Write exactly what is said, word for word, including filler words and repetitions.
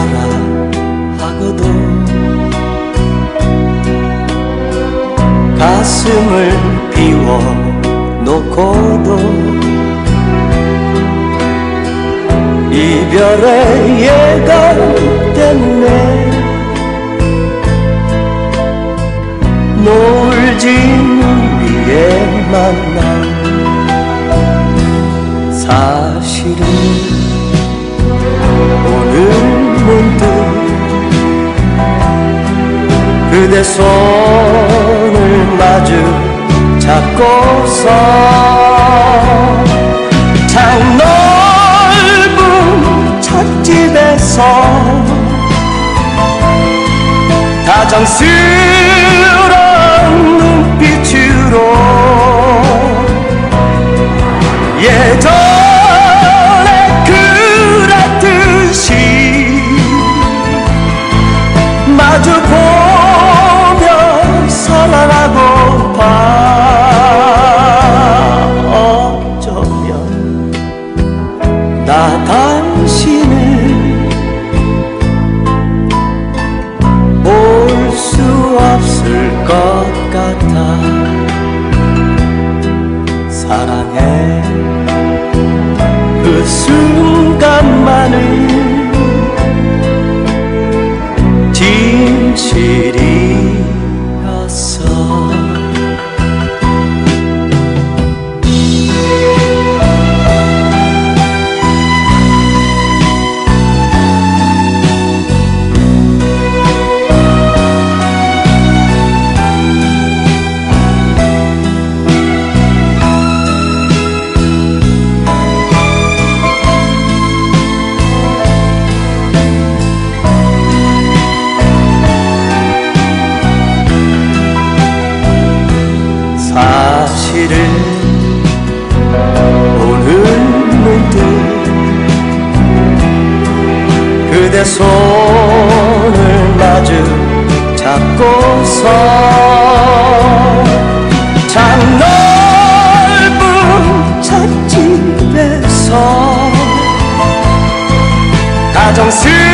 사랑하고도 가슴을 비워놓고도 이별의 예감 때문에 노을 지는 위에 만나 사실은 오늘 문득 그대 손을 마주 잡고서 참 넓은 찻집에서 다정스러운 눈빛으로 예전에 그랬듯이 마주보며 사랑하고파 어쩌면 나 당신을 볼 수 없을 것 같아 사랑해 그 순간만은 진실이었어. 사실은 오늘 문득 그대 손을 마주 잡고서 참 넓은 찻집에서 다정스러운